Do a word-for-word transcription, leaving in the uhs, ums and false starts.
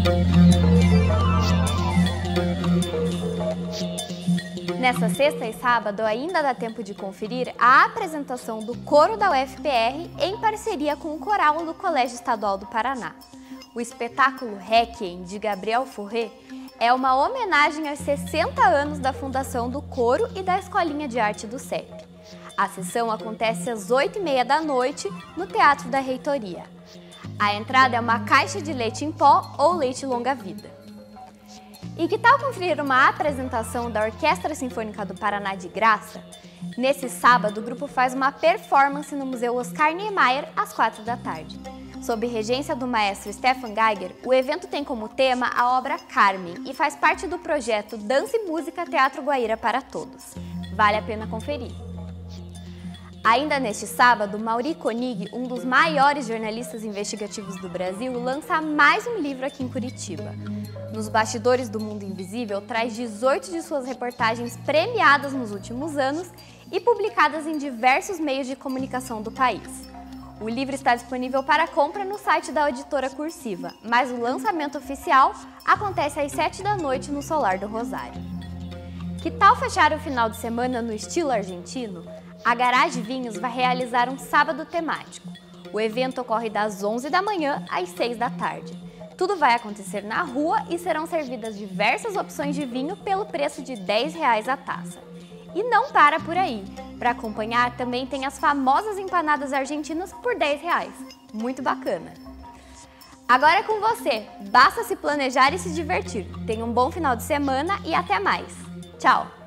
Nessa sexta e sábado ainda dá tempo de conferir a apresentação do Coro da U F P R em parceria com o Coral do Colégio Estadual do Paraná. O espetáculo Requiem, de Gabriel Fauré, é uma homenagem aos sessenta anos da fundação do Coro e da Escolinha de Arte do C E P. A sessão acontece às oito e meia da noite no Teatro da Reitoria. A entrada é uma caixa de leite em pó ou leite longa-vida. E que tal conferir uma apresentação da Orquestra Sinfônica do Paraná de graça? Nesse sábado, o grupo faz uma performance no Museu Oscar Niemeyer às quatro da tarde. Sob regência do maestro Stefan Geiger, o evento tem como tema a obra Carmen e faz parte do projeto Dança e Música Teatro Guaíra para Todos. Vale a pena conferir. Ainda neste sábado, Mauri Koenig, um dos maiores jornalistas investigativos do Brasil, lança mais um livro aqui em Curitiba. Nos Bastidores do Mundo Invisível, traz dezoito de suas reportagens premiadas nos últimos anos e publicadas em diversos meios de comunicação do país. O livro está disponível para compra no site da Editora Cursiva, mas o lançamento oficial acontece às sete da noite no Solar do Rosário. Que tal fechar o final de semana no estilo argentino? A Garage Vinhos vai realizar um sábado temático. O evento ocorre das onze da manhã às seis da tarde. Tudo vai acontecer na rua e serão servidas diversas opções de vinho pelo preço de dez reais a taça. E não para por aí. Para acompanhar, também tem as famosas empanadas argentinas por dez reais. Muito bacana! Agora é com você. Basta se planejar e se divertir. Tenha um bom final de semana e até mais. Tchau!